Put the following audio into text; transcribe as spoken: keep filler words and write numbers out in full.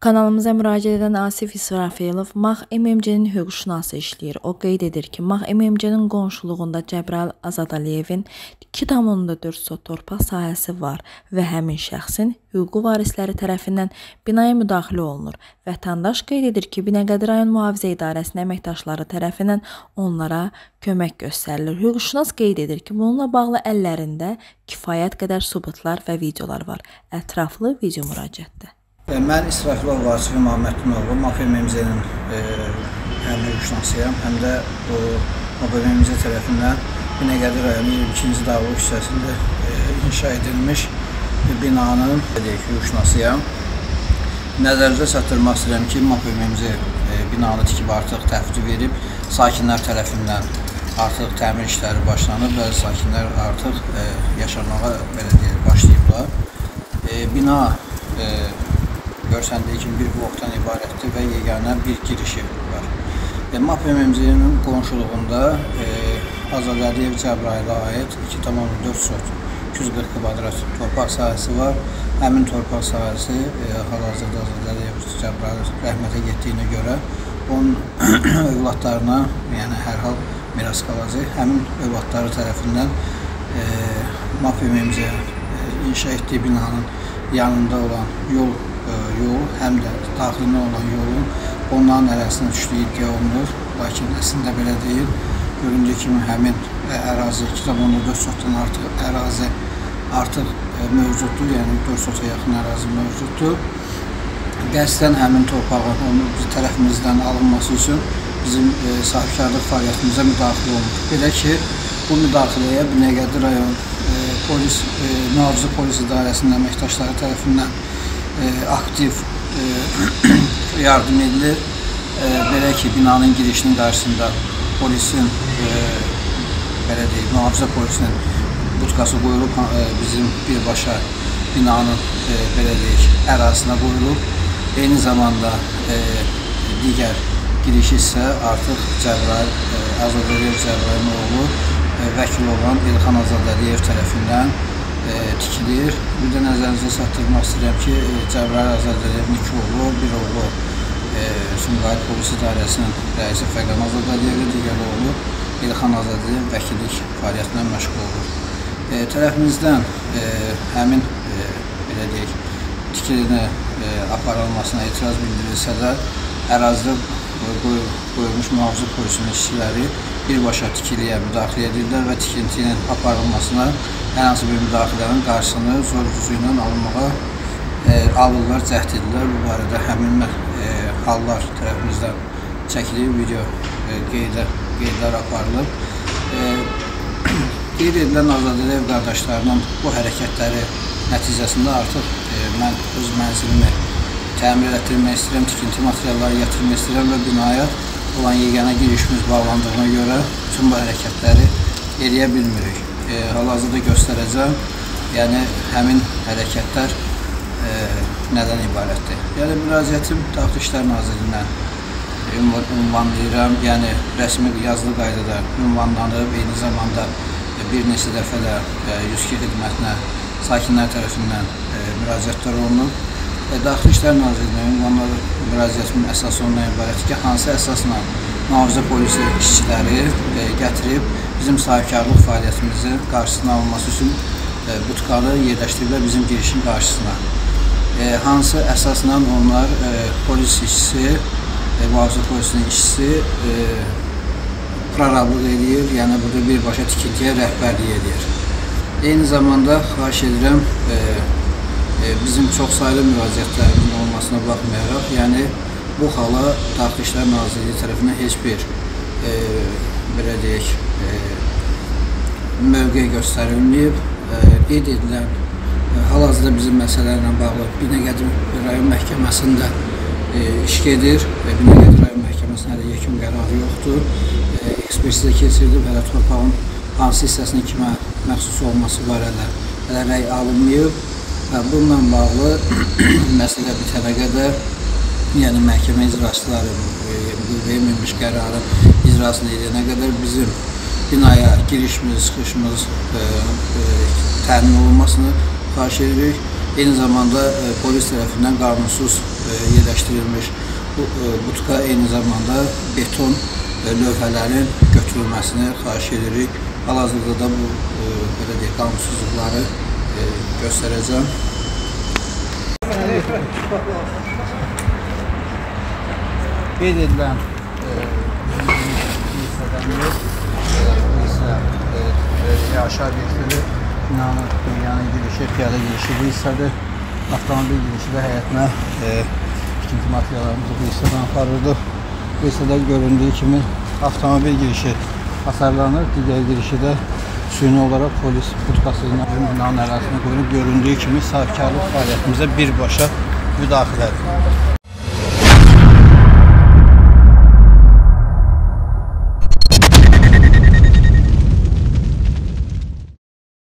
Kanalımıza müraciət edən Asif İsrafilov Max M M C-nin hüquqşünası işləyir. O qeyd edir ki, Max M M C-nin qonşuluğunda Cəbrayıl Azadaliyevin iki tam dörd sot torpaq sahəsi var və həmin şəxsin hüquqi varisləri tərəfindən binaya müdaxilə olunur. Vətəndaş qeyd edir ki, Binəqədi rayon mühafizə idarəsinin əməkdaşları tərəfindən onlara kömək göstərilir. Hüquqşünas qeyd edir ki, bununla bağlı əllərində kifayət qədər sübutlar və videolar var. Ətraflı video müraciətdə. Mən İsrafilov Vasif Məmmədlinoğlu, Max M M C-nin həm hüquqşünasıyam, həm də o Max M M C tərəfindən Binəqədi rayonu iyirmi ikinci Dağlı küçəsində inşa edilmiş binanın hüquqşünasıyam. Nəzərinizə çatdırmaq istəyirəm ki, Max M M C binanı tikib artıq təhvil verib, sakinlər tərəfindən artıq təmir işləri başlanıb və sakinlər artıq yaşamağa belə deyək, başlayıblar. Bina görsəndiyi kimi bir blokdan ibarətdir və yeganə bir girişi var. Max M M C-nin qonşuluğunda Azadəliyev Cəbrayıla aid iki tam dörd sot iki yüz qırx kvadrat torpaq sahəsi var. Həmin torpaq sahəsi hal-hazırda Azadəliyev Cəbrayıl rəhmətə getdiyinə görə onun övladlarına, yəni hər hal miras qalacaq. Həmin övladları tərəfindən Max M M C inşa etdiyi binanın yanında olan yol yol, həm də daxilinə olan yolun onların ərazisinə düşdüyü iddia olunur. Lakin əslində belə deyil. Göründüyü kimi həmin ərazi iki tam dörd sotdan artıq ərazi artıq mövcuddur, yəni dörd sota yaxın ərazi mövcuddur. Qəsdən həmin torpağın onun biz tərəfimizdən alınması üçün bizim sahibkarlıq fəaliyyətimizə müdaxilə olunur. Belə ki, bu müdaxiləyə Binəqədi rayon polis, mühafizə polis idarəsinin əməkdaşları tərəfindən aktiv yardım edilir. Belə ki, binanın girişinin qarşısında polisin, belə deyək, mühafizə polisinin butkası qoyulub, bizim birbaşa binanın, belə deyək, ərazisinə qoyulub. Eyni zamanda digər girişi isə artıq Cəbrayıl, Azadəliyev Cəbrayılın oğlu, vəkil olan İlxan Azadəliyev tərəfindən tikilir. Bir də nəzərinizə çatdırmaq istəyirəm ki, Cəbrayıl Azadəliyevin iki oğlu, bir oğlu Sumqayıt Polis İdarəsinin rəisi Fəqan Azadəliyevin, digər oğlu İlxan Azadəliyev vəkillik fəaliyyətindən məşğul olur. Tərəfimizdən həmin, belə deyək, tikilinə aparılmasına etiraz bildirilsə də, ərazidə qoyulmuş mühafizə polisinin işçiləri birbaşa tikiliyə müdaxilə edirlər və tikintinin aparılmasına hər hansı bir müdaxilənin qarşısını zor gücü ilə alınmağa alırlar, cəhd edirlər. Bu barədə həmin hallar tərəfimizdən çəkilir, video qeydlər aparılıb. Qeyd edilən Azadəliyev qardaşlarının bu hərəkətləri nəticəsində artıq mən öz mənzilimi təmir etdirmək istəyirəm, tikinti materialları gətirmək istəyirəm və binaya olan yeganə girişimiz bağlandığına görə bütün bu hərəkətləri eləyə bilmirik. Hal-hazırda göstərəcəm, yəni həmin hərəkətlər nədən ibarətdir. Yəni müraciətim Daxili İşlər Nazirliyinə ünvanlayıram, yəni rəsmi yazılı qaydada ünvanlanıb, eyni zamanda bir neçə dəfə də yüz iki xidmətinə sakinlər tərəfindən müraciətlər olunub. Daxili İşlər Nazirliyinə ünvanlanan müraciətimin əsası ondan ibarətdir ki, hansı əsasla mühafizə polisi işçiləri gətirib bizim sahibkarlıq fəaliyyətimizin qarşısına alınması üçün butkalı yerləşdiriblər bizim girişin qarşısına. Hansı əsasla onlar polis işçisi, mühafizə polisinin işçisi prorablıq edir, yəni burada birbaşa tikintiyə rəhbərlik edir. Eyni zamanda xahiş edirəm, bizim çox sayılı müraciətlərimizin olmasına baxmayaraq, yəni bu hala Daxili İşlər Nazirliyi tərəfindən heç bir belə deyək, mövqe göstərilməyib. Qeyd edilən hal-hazırda bizim məsələlərlə bağlı Binəqədi rayon məhkəməsində iş gedir. Binəqədi rayon məhkəməsində hələ yekun qərarı yoxdur. Ekspertizə keçirilib, hələ torpağın hansı hissəsinin kimə məxsus olması barədə hələ rəy alınmayıb. Bununla bağlı məsələ bitənə qədər, yəni məhkəmə icraçıları verilmiş qərarın icrasını edənə qədər bizim binaya girişimiz, çıxışımız təmin olunmasını xahiş edirik. Eyni zamanda polis tərəfindən qanunsuz yerləşdirilmiş. Bu butka eyni zamanda beton lövhələrin götürülməsini xahiş edirik. Hal-hazırda da bu belə deyək, qanunsuzluqları göstərəcəm. Qeyd edilən hissədən yox, bu hissə yaşa obyektləri, binanın, dünyanın girişi, piyada girişi bu hissədir. Avtomobil girişi və həyətinə tikinti materiallarımızı bu hissədən aparırdıq. Bu hissədə göründüyü kimi avtomobil girişi hasarlanır, digər girişi də süni olaraq polis butkası ilə binanın ərazisine qoyulub, göründüyü kimi sahibkarlıq fəaliyyətimizə birbaşa müdaxilədir.